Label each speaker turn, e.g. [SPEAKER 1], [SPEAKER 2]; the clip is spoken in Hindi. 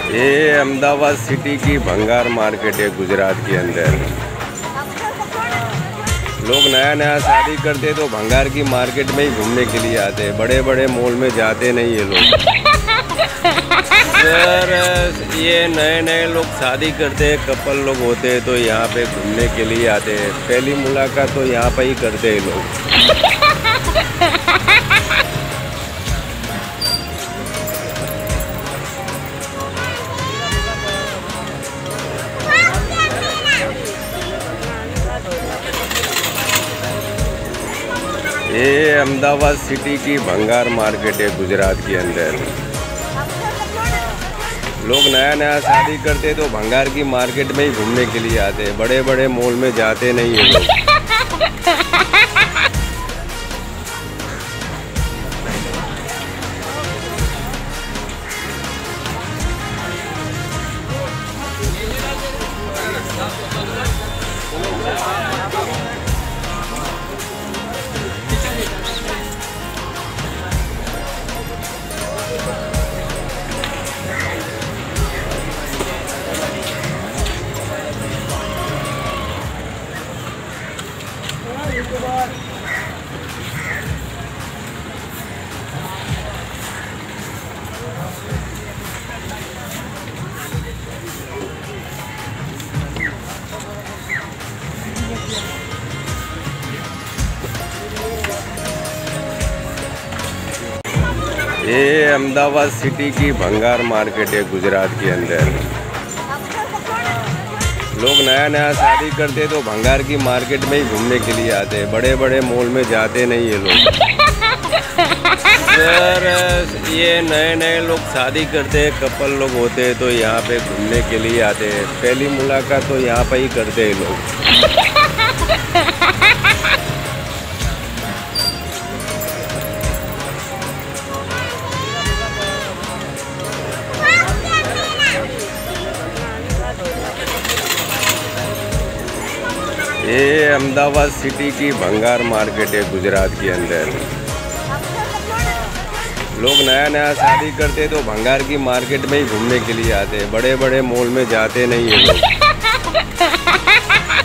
[SPEAKER 1] ये अहमदाबाद सिटी की भंगार मार्केट है गुजरात के अंदर। लोग नया नया शादी करते तो भंगार की मार्केट में ही घूमने के लिए आते हैं, बड़े बड़े मॉल में जाते नहीं ये लोग। सर ये नए नए लोग शादी करते हैं, कपल लोग होते हैं तो यहाँ पे घूमने के लिए आते हैं। पहली मुलाकात तो यहाँ पे ही करते हैं लोग। ये अहमदाबाद सिटी की भंगार मार्केट है गुजरात के अंदर। लोग नया नया शादी करते तो भंगार की मार्केट में ही घूमने के लिए आते हैं, बड़े बड़े मॉल में जाते नहीं ये लोग। ये अहमदाबाद सिटी की भंगार मार्केट है गुजरात के अंदर। लोग नया नया शादी करते तो भंगार की मार्केट में ही घूमने के लिए आते हैं, बड़े बड़े मॉल में जाते नहीं ये लोग। सर ये नए नए लोग शादी करते हैं, कपल लोग होते हैं तो यहाँ पे घूमने के लिए आते हैं। पहली मुलाकात तो यहाँ पे ही करते हैं लोग। ये अहमदाबाद सिटी की भंगार मार्केट है गुजरात के अंदर। लोग नया नया शादी करते तो भंगार की मार्केट में ही घूमने के लिए आते हैं, बड़े बड़े मॉल में जाते नहीं ये लोग।